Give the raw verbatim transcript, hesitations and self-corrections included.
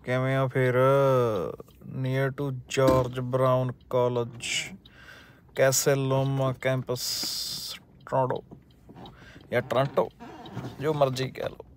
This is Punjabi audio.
ਕਿਵੇਂ ਆ ਫਿਰ near to George Brown college Casa Loma campus Toronto ਜਾਂ ਟੋਰਾਂਟੋ ਜੋ ਮਰਜ਼ੀ ਕਹਿ ਲਓ।